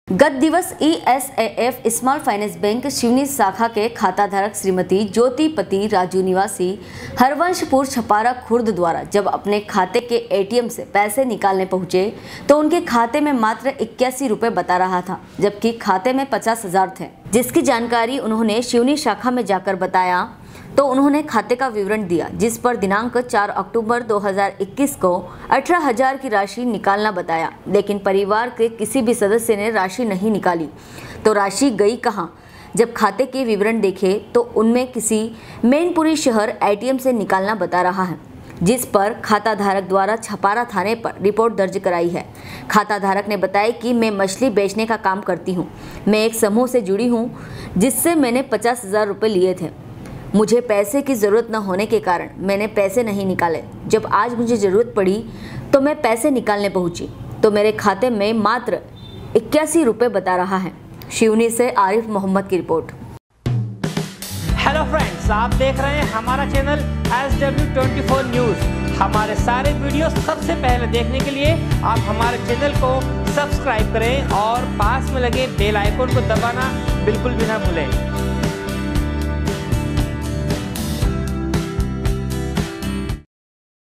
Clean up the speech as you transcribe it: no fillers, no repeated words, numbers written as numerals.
गत दिवस ESAF small finance bank Seoni शाखा के खाताधारक श्रीमती ज्योतिपति राजू निवासी हरवंशपुर छपारा खुर्द द्वारा जब अपने खाते के ATM से पैसे निकालने पहुंचे तो उनके खाते में मात्र 81 रुपये बता रहा था, जबकि खाते में 50,000 थे। जिसकी जानकारी उन्होंने शिवनी शाखा में जाकर बताया तो उन्होंने खाते का विवरण दिया, जिस पर दिनांक 4 अक्टूबर 2021 को 18,000 की राशि निकालना बताया, लेकिन परिवार के किसी भी सदस्य ने राशि नहीं निकाली। तो राशि गई कहां? जब खाते के विवरण देखे तो उनमें किसी मैनपुरी शहर ATM से निकालना बता रहा है, जिस पर खाताधारक द्वारा छपारा थाने पर रिपोर्ट दर्ज कराई है। खाताधारक ने बताया कि मैं मछली बेचने का काम करती हूँ। मैं एक समूह से जुड़ी हूँ जिससे मैंने 50,000 रुपये लिए थे। मुझे पैसे की ज़रूरत न होने के कारण मैंने पैसे नहीं निकाले। जब आज मुझे ज़रूरत पड़ी तो मैं पैसे निकालने पहुंची तो मेरे खाते में मात्र 81 रुपये बता रहा है। शिवनी से आरिफ मोहम्मद की रिपोर्ट। हेलो फ्रेंड्स, आप देख रहे हैं हमारा चैनल SW24 न्यूज़। हमारे सारे वीडियो सबसे पहले देखने के लिए आप हमारे चैनल को सब्सक्राइब करें और पास में लगे बेल आइकन को दबाना बिल्कुल भी ना भूलें।